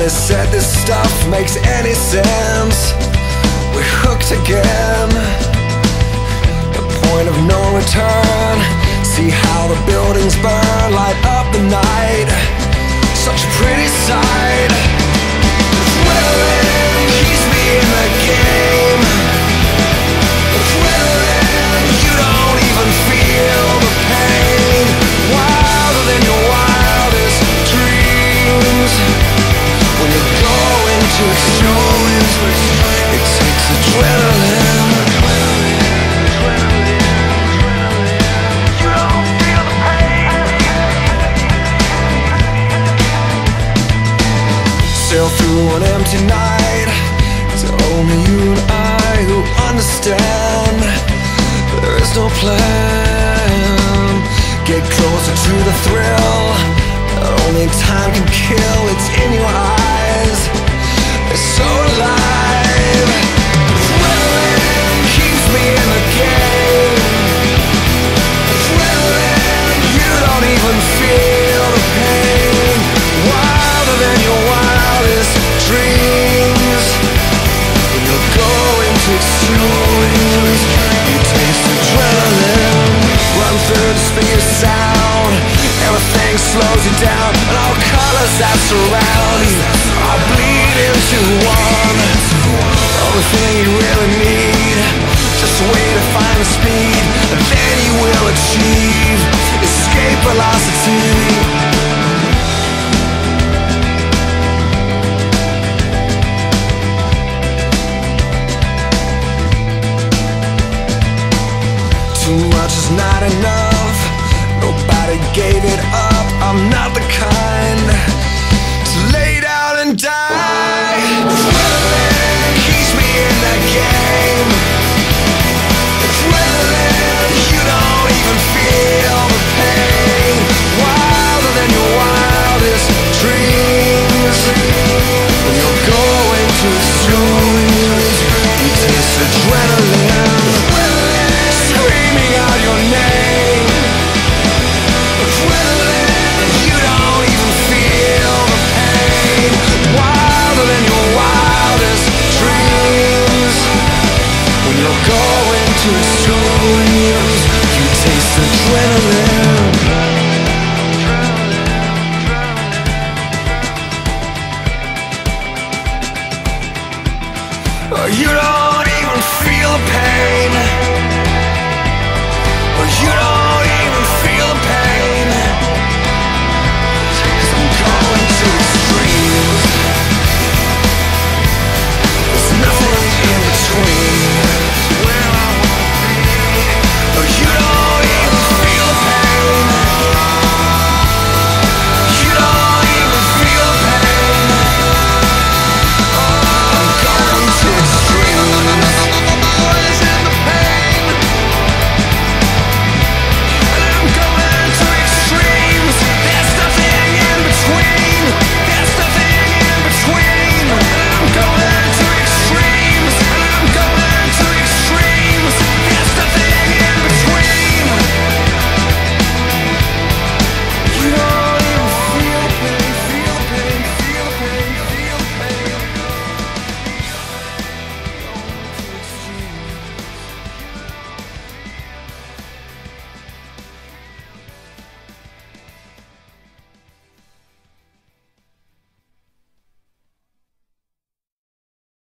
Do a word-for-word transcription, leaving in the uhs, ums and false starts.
Nobody said this stuff makes any sense. We're hooked again. The point of no return. See how the buildings burn, light up the night. Such a pretty sight. Adrenaline keeps me in the game. Adrenaline, you don't even feel the pain. Wilder than your wildest dreams. When you go into extremes, it takes adrenaline. You don't feel the pain. Sail through an empty night. It's only you and I who understand. There is no plan. Get closer to the thrill that only time can kill. It's in your eyes. It's so alive. Adrenaline keeps me in the game. Adrenaline, you don't even feel the pain. Wilder than your wildest dreams. When you go into extremes, you taste adrenaline. Run through the speed of sound. Everything slows you down, and all colors that surround you all bleed into one. Only thing you really need, just a way to find the speed, and then you will achieve escape velocity. Too much is not enough. Nobody gave it up. I'm not the kind to lay down and die. Adrenaline keeps me in that game. Adrenaline, you don't even feel the pain. Wilder than your wildest dreams. When you're going to extremes, you taste adrenaline. Screaming out your name. Adrenaline, you don't even feel the pain. Wilder than your wildest dreams. When you're going to extremes, you taste adrenaline. Oh, you don't even feel the pain. Oh, you don't